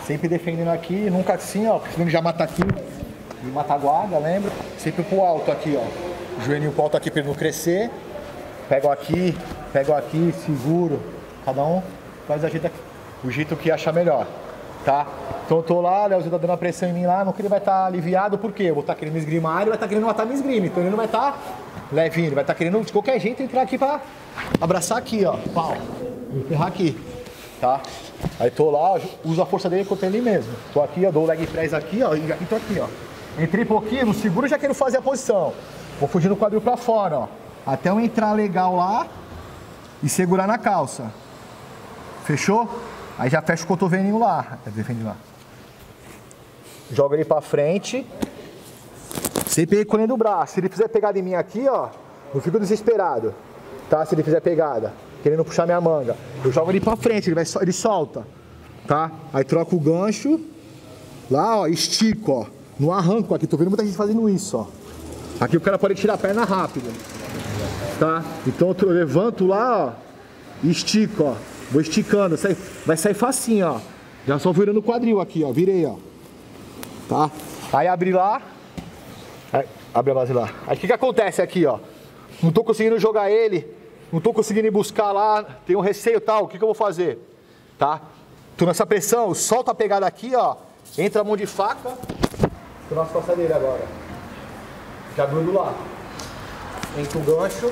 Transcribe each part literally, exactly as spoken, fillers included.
Sempre defendendo aqui, nunca assim, ó. Porque já mata aqui, me mata a guarda, lembra? Sempre pro alto aqui, ó. Joelhinho pro alto aqui pra ele não crescer. Pego aqui, pego aqui, seguro. Cada um faz a jeito, o jeito que achar melhor, tá? Então eu tô lá, o Leozinho tá dando a pressão em mim lá, não que ele vai estar tá aliviado, por quê? Eu vou estar tá querendo me esgrimar, ele vai estar tá querendo matar minha esgrima, então ele não vai estar tá levinho, ele vai estar tá querendo de qualquer jeito entrar aqui pra abraçar aqui, ó, pau, enterrar aqui, tá? Aí tô lá, uso a força dele contra ele mesmo, tô aqui, ó, dou o leg press aqui, ó, e tô aqui, ó. Entrei um pouquinho, no seguro já quero fazer a posição, vou fugir no quadril pra fora, ó, até eu entrar legal lá e segurar na calça, fechou? Aí já fecha o cotovelinho lá, defende lá. Joga ele pra frente. Sempre recolhendo o braço. Se ele fizer pegada em mim aqui, ó, não fico desesperado. Tá? Se ele fizer pegada, querendo puxar minha manga. Eu jogo ele pra frente, ele, vai, ele solta. Tá? Aí troco o gancho. Lá, ó, estico, ó. Não arranco aqui. Tô vendo muita gente fazendo isso, ó. Aqui o cara pode tirar a perna rápido. Tá? Então eu levanto lá, ó. E estico, ó. Vou esticando. Sai, vai sair facinho, ó. Já só virando o quadril aqui, ó. Virei, ó. Tá? Aí abri lá. Aí, abre a base lá. Aí o que que acontece aqui, ó? Não tô conseguindo jogar ele. Não tô conseguindo ir buscar lá. Tenho um receio e tal. O que que eu vou fazer? Tá? Tô nessa pressão. Solta a pegada aqui, ó. Entra a mão de faca. Tô nas costas dele agora. Já grudo lá. Entra o gancho.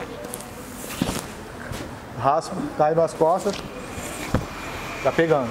Raspo. Cai nas costas. Tá pegando.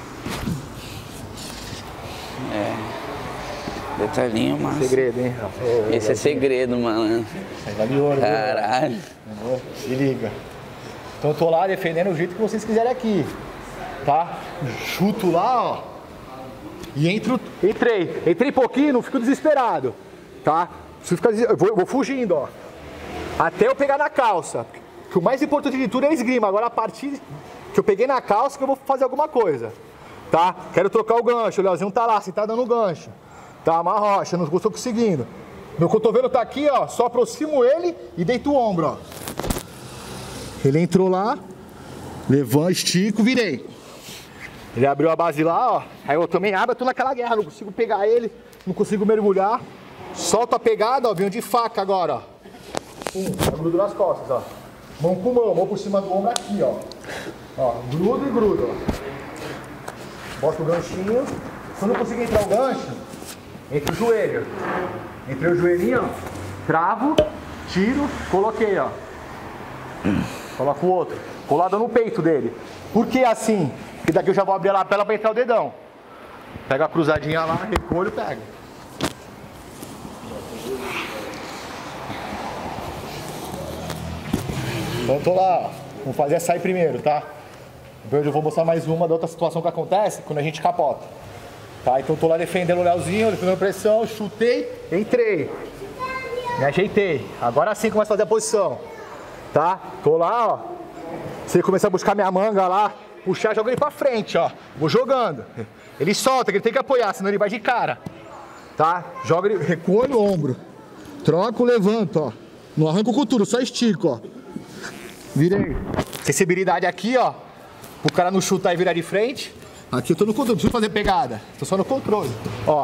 É. Detalhinho, mano. Segredo, hein? Esse é segredo, mano. Vale ouro, caralho. Viu? Se liga. Então eu tô lá defendendo o jeito que vocês quiserem aqui. Tá? Chuto lá, ó. E entro. Entrei. Entrei pouquinho, não fico desesperado. Tá? Se ficar, eu vou, eu vou fugindo, ó. Até eu pegar na calça. Que o mais importante de tudo é a esgrima. Agora a partir que eu peguei na calça que eu vou fazer alguma coisa. Tá? Quero trocar o gancho. O Leozinho tá lá, você tá dando o gancho. Tá, uma rocha, não estou conseguindo. Meu cotovelo tá aqui, ó. Só aproximo ele e deito o ombro, ó. Ele entrou lá, levanto, estico, virei. Ele abriu a base lá, ó. Aí eu também abro, eu tô naquela guerra, não consigo pegar ele, não consigo mergulhar. Solto a pegada, ó. Venho de faca agora, ó. Pum, grudo nas costas, ó. Mão com mão, mão por cima do ombro aqui, ó. Ó, grudo e grudo, ó. Boto o ganchinho. Se eu não conseguir entrar o gancho, entre o joelho. Entrei o joelhinho, ó. Travo, tiro, coloquei, ó. Coloco o outro. Colado no peito dele. Por que assim? Porque daqui eu já vou abrir a lapela pra entrar o dedão. Pega a cruzadinha lá, recolho e pego. Então eu tô lá, ó. Vamos fazer a sair primeiro, tá? Depois eu vou mostrar mais uma da outra situação que acontece quando a gente capota. Tá? Então eu tô lá defendendo o Leozinho, defendendo a pressão, chutei, entrei. Me ajeitei. Agora sim começa a fazer a posição. Tá? Tô lá, ó. Se ele começar a buscar minha manga lá, puxar, joga ele pra frente, ó. Vou jogando. Ele solta, que ele tem que apoiar, senão ele vai de cara. Tá? Joga ele, recua no ombro. Troco, levanto, ó. Não arranco com tudo, só estico, ó. Virei. Sensibilidade aqui, ó. O cara não chutar e virar de frente. Aqui eu tô no controle, não preciso fazer pegada. Tô só no controle. Ó.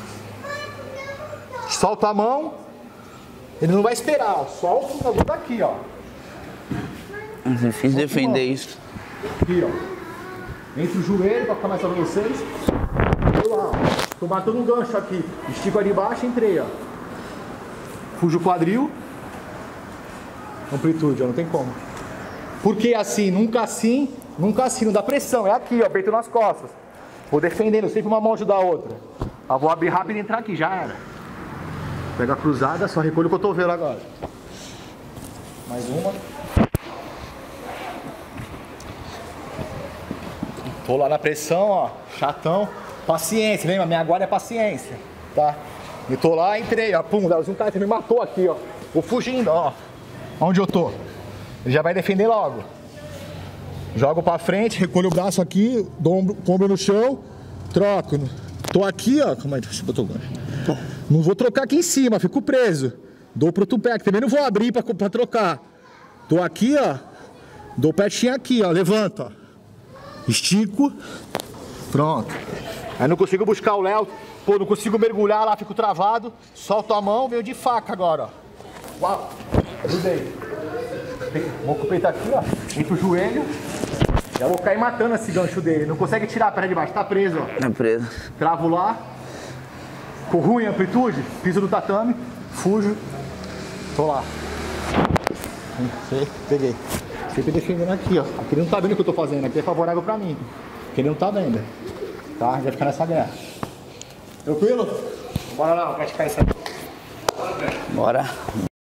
Solta a mão. Ele não vai esperar, ó. Solta o bagulho daqui, ó. É difícil defender isso. Aqui, ó. Entre o joelho pra ficar mais fácil pra vocês. Tô lá, ó. Tô matando um gancho aqui. Estico ali embaixo e entrei, ó. Fujo o quadril. Amplitude, ó. Não tem como. Por que assim? Nunca assim. Nunca assim, não dá pressão, é aqui, ó, peito nas costas. Vou defendendo, sempre uma mão ajuda a outra. Eu vou abrir rápido e entrar aqui, já era. Pega a cruzada, só recolho o cotovelo agora. Mais uma. Tô lá na pressão, ó, chatão. Paciência, lembra? Minha guarda é paciência, tá? E tô lá, entrei, ó, pum, o Leozinho cara me matou aqui, ó. Vou fugindo, ó. Onde eu tô? Ele já vai defender logo. Jogo pra frente, recolho o braço aqui, dou o ombro no chão, troco. Tô aqui, ó. Calma aí, deixa eu botar o gancho. Não vou trocar aqui em cima, fico preso. Dou pro outro pé, que também não vou abrir pra, pra trocar. Tô aqui, ó. Dou o petinho aqui, ó. Levanto, ó. Estico. Pronto. Aí não consigo buscar o Léo, pô, não consigo mergulhar lá, fico travado, solto a mão, veio de faca agora, ó. Uau, ajudei. Vou com o peito aqui, ó, entre o joelho. Já vou cair matando esse gancho dele, não consegue tirar a perna de baixo, tá preso, ó. Tá preso. Travo lá, com ruim amplitude, piso no tatame, fujo, tô lá. Peguei. Sempre defendendo aqui, ó. Aqui ele não tá vendo o que eu tô fazendo, aqui é favorável pra mim. Aqui ele não tá vendo. Tá? A gente vai ficar nessa guerra. Tranquilo? Bora lá, praticar isso aí. Bora.